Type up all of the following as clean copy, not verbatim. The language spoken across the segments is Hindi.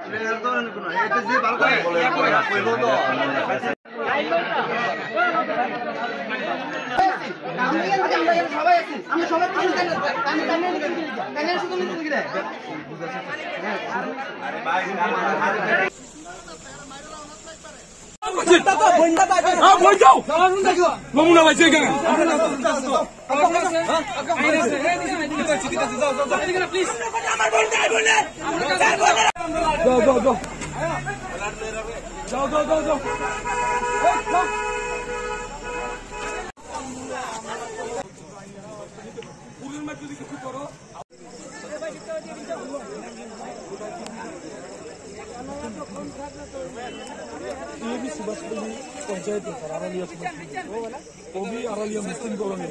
ये भी सुभाषपल्ली पंचायत है सर, अरलिया वो भी अरलिया मुस्लिम कॉलोनी।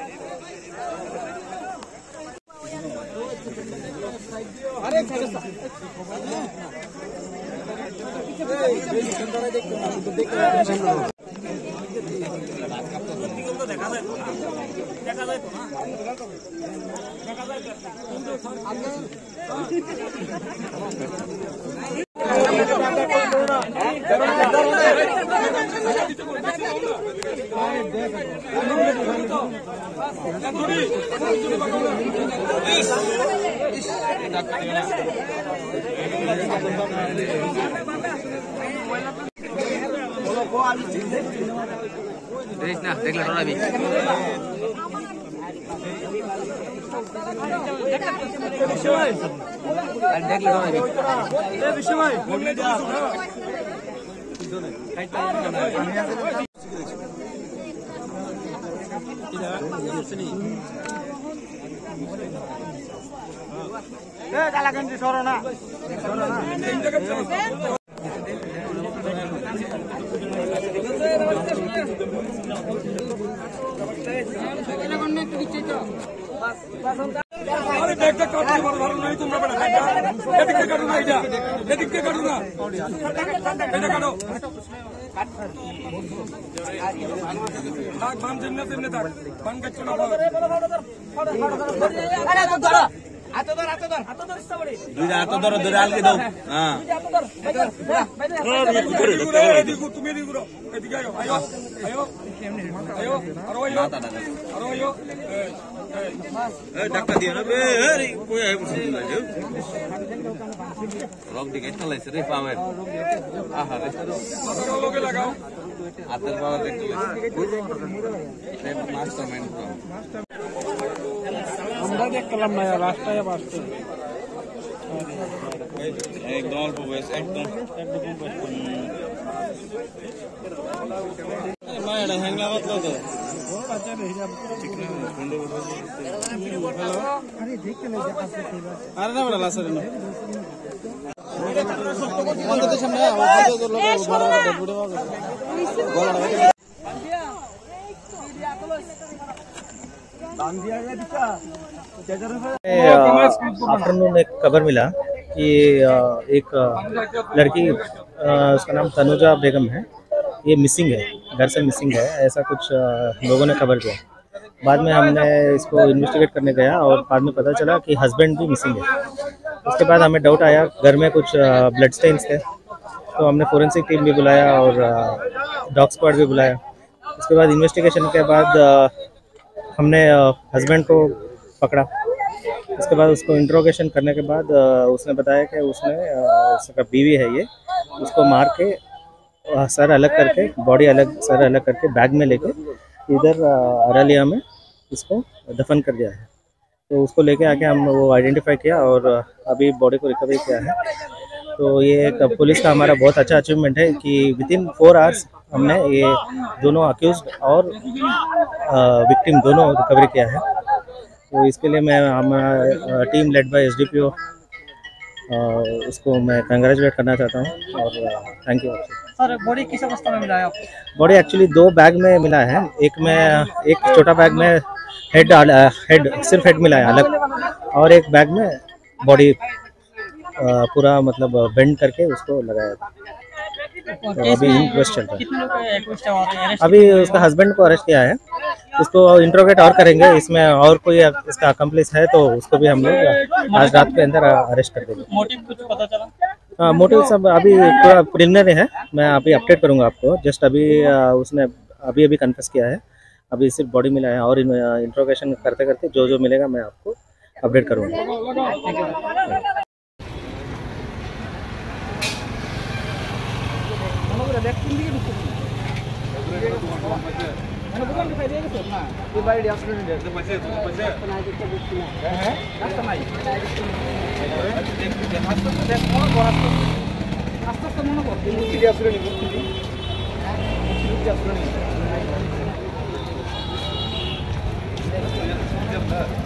अरे देख लो अभी धक्का दियो ना बे अरे कोई है मुझे रॉक टिकट तो लाइस रे पावर आहा लोगे लगाओ आतल पावर देख लो मास्टरमाइंड हमरा देख कलम ना लास्ट या बास्ट एकदम अल्प बस एकदम मायडा हैंग लागत लो तो अरे ना बड़ा सर आफ्टरनून एक खबर मिला कि एक लड़की उसका नाम तनुजा बेगम है, ये मिसिंग है, घर से मिसिंग है, ऐसा कुछ लोगों ने खबर दिया। बाद में हमने इसको इन्वेस्टिगेट करने गया और बाद में पता चला कि हस्बैंड भी मिसिंग है। उसके बाद हमें डाउट आया, घर में कुछ ब्लड स्टेन्स थे, तो हमने फोरेंसिक टीम भी बुलाया और डॉग स्क्वाड भी बुलाया। उसके बाद इन्वेस्टिगेशन के बाद हमने हस्बैंड को पकड़ा। उसके बाद उसको इंट्रोगेशन करने के बाद उसने बताया कि उसका बीवी है ये, उसको मार के सर अलग करके, बॉडी अलग, सर अलग करके बैग में लेके इधर अरलिया में इसको दफन कर दिया है। तो उसको लेके आके हम वो आइडेंटिफाई किया और अभी बॉडी को रिकवरी किया है। तो ये एक पुलिस का हमारा बहुत अच्छा अचीवमेंट है कि विदिन 4 आवर्स हमने ये दोनों अक्यूज्ड और विक्टिम दोनों रिकवरी किया है। तो इसके लिए मैं हमारा टीम लेड बाय एसडीपीओ उसको मैं कंग्रेचुलेट करना चाहता हूँ और थैंक यू। सर बॉडी किस अवस्था में मिला है आपको? बॉडी एक्चुअली 2 बैग में मिला है, एक छोटा बैग में हेड सिर्फ हेड मिला है अलग, और एक बैग में बॉडी पूरा मतलब बेंड करके उसको लगाया था। तो अभी इन्क्वेस्ट चल रहा है। अभी उसका हस्बैंड को अरेस्ट किया है, उसको इंट्रोगेट और करेंगे। इसमें और कोई इसका अकम्प्लिस है तो उसको भी हम लोग आज रात के अंदर अरेस्ट कर देंगे। मोटिव कुछ पता चला? मोटिव सब अभी पूरा प्रिलिमिनरी है, मैं अभी अपडेट करूंगा आपको। जस्ट अभी उसने अभी कन्फेस किया है, अभी सिर्फ बॉडी मिला है और इंट्रोगेशन करते करते जो जो मिलेगा मैं आपको अपडेट करूंगा। আস্তে